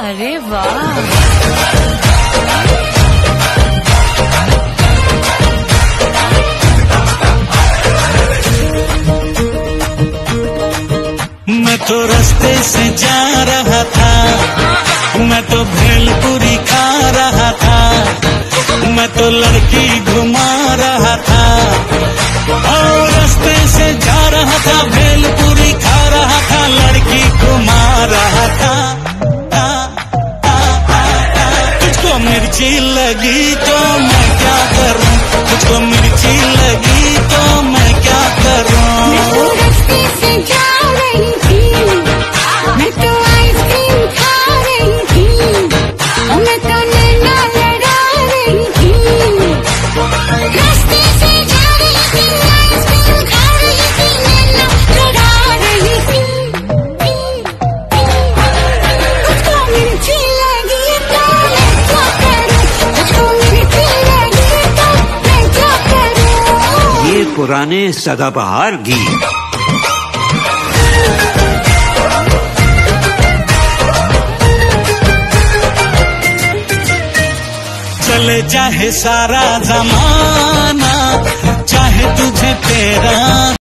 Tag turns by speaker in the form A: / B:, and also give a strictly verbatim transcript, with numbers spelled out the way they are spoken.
A: अरे वाह।
B: मैं तो रास्ते से जा रहा था, मैं तो भेलपुरी खा रहा था, मैं तो लड़की घुमा रहा था। और रास्ते से जा रहा था, भेलपुरी खा रहा था, लड़की घुमा रहा था। आ, आ, आ, आ, तुझको मिर्ची लगी तो मैं क्या करूं, तुझको मिर्ची लगी तो मैं क्या करूं।
C: मैं तो रास्ते से जा रही थी, मैं तो आइसक्रीम खा रही थी, मैं तो नैना लड़ा रही थी। रास्ते से जा रही थी, आइसक्रीम खा रही थी, नैना लड़ा रही थी। तुझको मिर्ची लगी तो मैं क्या करूं, तुझको मिर्ची लगी तो मैं क्या करूं।
D: ये पुराने सदाबहार गीत।
B: चले चाहे सारा जमाना, चाहे तुझे तेरा